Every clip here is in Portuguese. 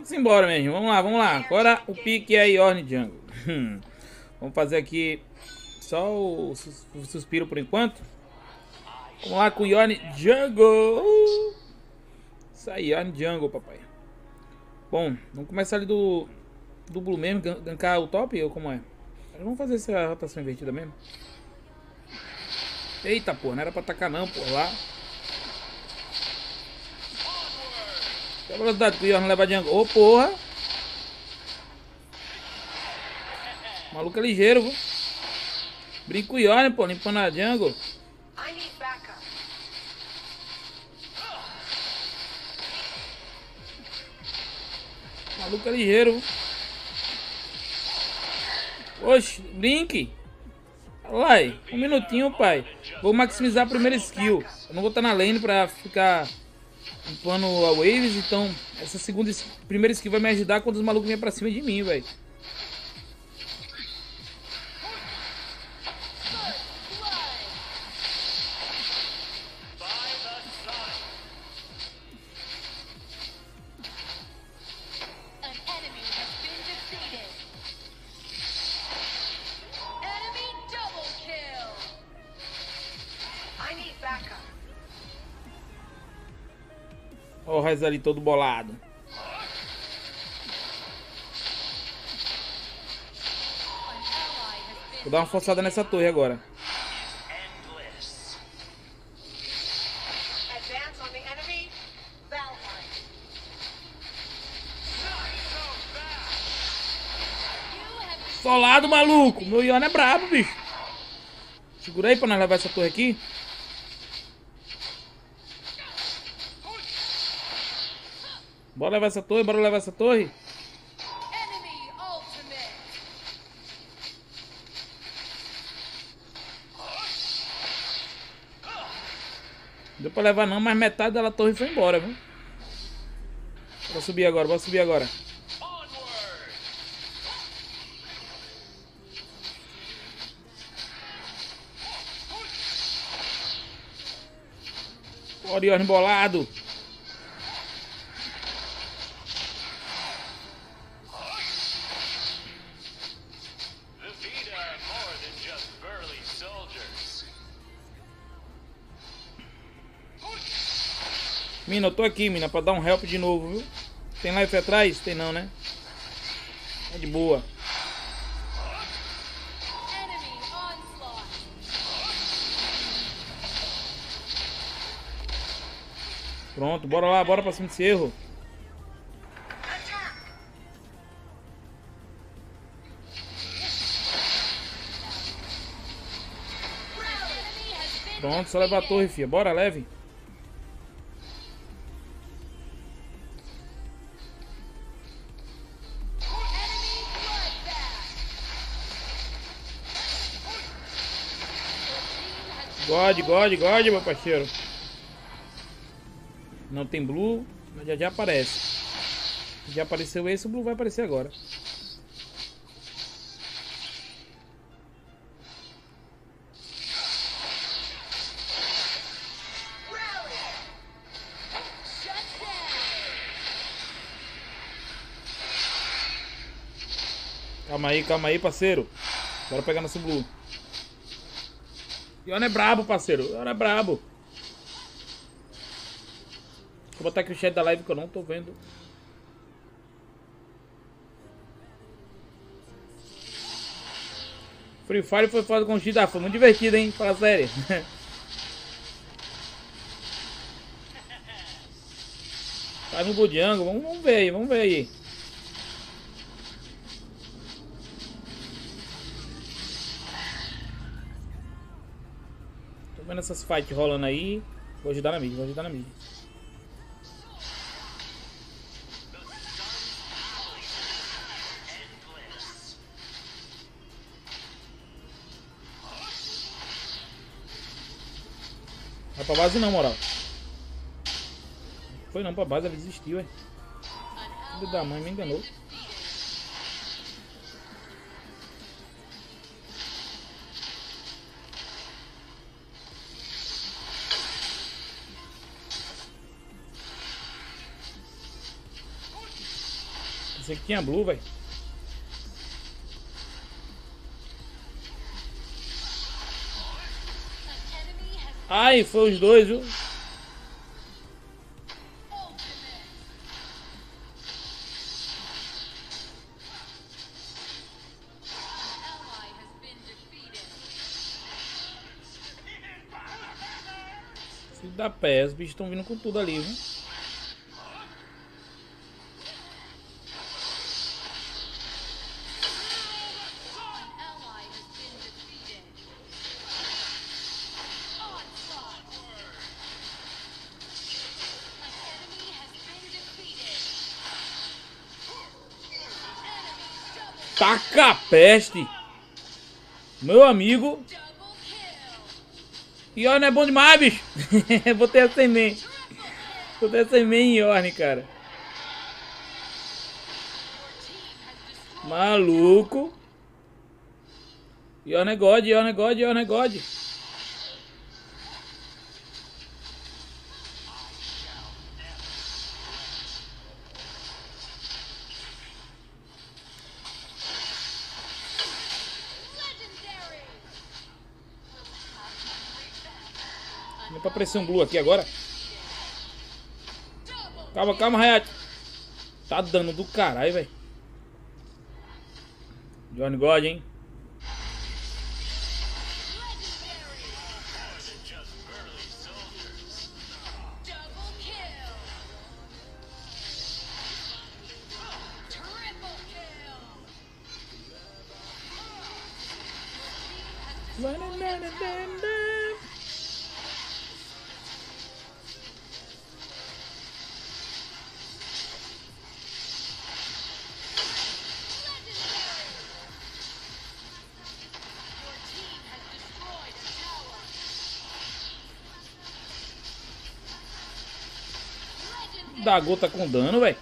Vamos embora mesmo. Vamos lá, vamos lá. Agora o pique é Yorn Jungle. Vamos fazer aqui só o suspiro por enquanto. Vamos lá com Yorn Jungle. Isso aí, Yorn Jungle, papai. Bom, vamos começar ali do Blue mesmo, gankar o top ou como é? Vamos fazer essa rotação invertida mesmo. Eita, porra, não era pra atacar não, porra, lá. Tem a velocidade que o Yorn leva a jungle. Ô, porra. O maluco é ligeiro, viu? Brinca com o Yorn, pô, limpando a jungle. O maluco é ligeiro, viu? Oxe, Blink. Vai, um minutinho, pai. Vou maximizar a primeira skill. Eu não vou estar na lane pra ficar limpando a waves, então essa primeira skill vai me ajudar quando os malucos vêm pra cima de mim, velho. Ó o Rez ali todo bolado. Vou dar uma forçada nessa torre agora. Solado, maluco. Meu Yorn é brabo, bicho. Segura aí pra nós levar essa torre aqui. Bora levar essa torre, bora levar essa torre. Deu pra levar não, mas metade da torre foi embora, viu? Bora subir agora, bora subir agora. Bora, Yorn bolado. Mina, eu tô aqui, mina, pra dar um help de novo, viu? Tem life atrás? Tem não, né? É de boa. Pronto, bora lá, bora pra cima desse erro. Pronto, só levar a torre, filha. Bora, leve. God, meu parceiro. Não tem blue, mas já aparece. Já apareceu esse, o blue vai aparecer agora. Calma aí, parceiro. Bora pegar nosso blue. Yorn é brabo, parceiro. Yorn é brabo. Vou botar aqui o chat da live que eu não tô vendo. Free Fire foi foda com o X. Foi muito divertido, hein? Fala sério. Tá no Budiango. Vamos ver aí, vamos ver aí. Tô vendo essas fights rolando aí. Vou ajudar na mid, Vai pra base não, moral. Foi não pra base, ela desistiu, é. Filho da mãe, me enganou. Pensei que tinha blue, velho. Ai, foi os dois, viu? Filho da pé, os bichos estão vindo com tudo ali, viu? Taca a peste! Meu amigo! Yorn é bom demais, bicho! Botei a semente. Botei a semente em Yorn, cara. Maluco! Yorn é God, Yorn é God, Yorn é God. Vem pra pressão blue aqui agora. Calma, calma, Hayat. Tá dando do caralho, velho. Yorn God, hein? Da gota com dano, velho.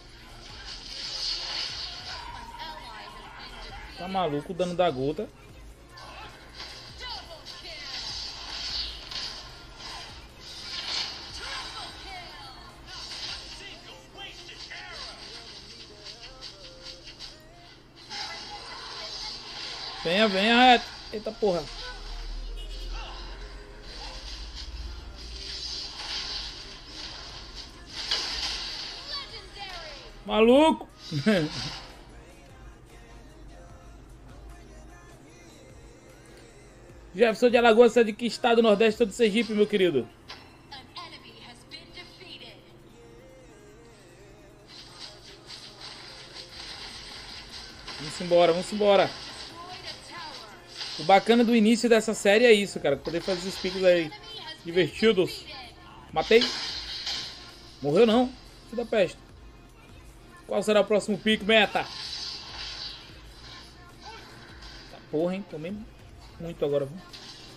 Tá maluco o dano da gota. Venha, venha. Eita porra. Maluco. Jefferson de Alagoas, você é de que estado? Nordeste do Sergipe, meu querido? Vamos embora, vamos embora. O bacana do início dessa série é isso, cara. Poder fazer esses picos aí divertidos. Matei. Morreu não. Filho da peste. Qual será o próximo pico, meta? Tá porra, hein? Tomei muito agora, viu?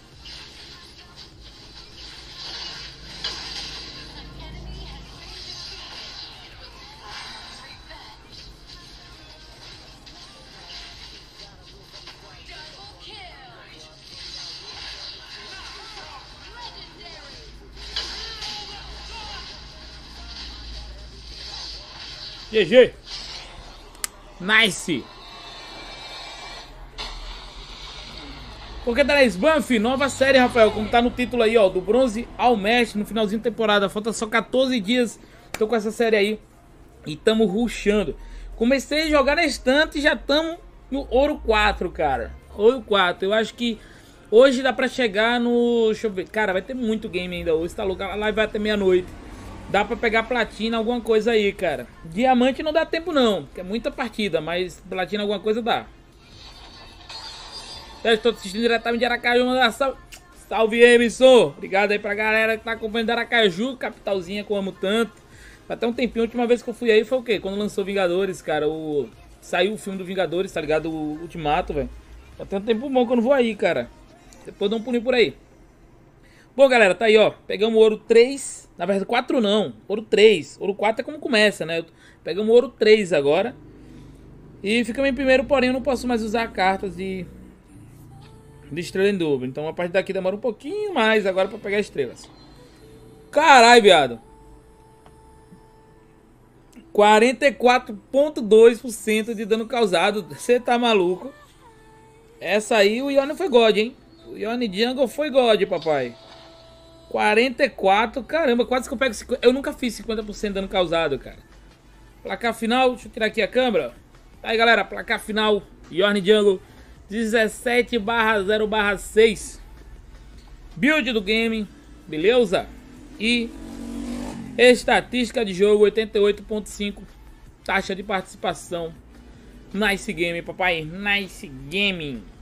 GG. Nice. Porque traz Banff, nova série, Rafael, como tá no título aí, ó, do bronze ao mestre, no finalzinho da temporada, falta só 14 dias, tô com essa série aí, e tamo rushando. Comecei a jogar na estante e já tamo no ouro 4, cara, ouro 4, eu acho que hoje dá pra chegar no, deixa eu ver, cara, vai ter muito game ainda hoje, tá louco, a live vai até meia-noite. Dá pra pegar platina, alguma coisa aí, cara. Diamante não dá tempo não, porque é muita partida, mas platina alguma coisa dá. Eu estou assistindo diretamente de Aracaju, mandar salve. Salve, Emerson. Obrigado aí pra galera que tá acompanhando Aracaju, capitalzinha que eu amo tanto. Até um tempinho, a última vez que eu fui aí foi o quê? Quando lançou Vingadores, cara. Saiu o filme do Vingadores, tá ligado? O Ultimato, velho. Até um tempo bom que eu não vou aí, cara. Depois dá um pulinho por aí. Bom, galera, tá aí, ó. Pegamos ouro 3. Na verdade, 4 não. Ouro 3. Ouro 4 é como começa, né? Pegamos ouro 3 agora. E ficamos em primeiro, porém eu não posso mais usar cartas de estrela em dobro. Então a partir daqui demora um pouquinho mais agora pra pegar estrelas. Caralho, viado. 44,2% de dano causado. Você tá maluco? Essa aí o Yone foi God, hein? O Yone Jungle foi God, papai. 44, caramba, quase que eu pego 50. Eu nunca fiz 50% de dano causado, cara. Placar final, deixa eu tirar aqui a câmera. Tá aí, galera, placar final. Yone Jungle 17/0/6. Build do game, beleza? E estatística de jogo 88,5. Taxa de participação. Nice game, papai. Nice game.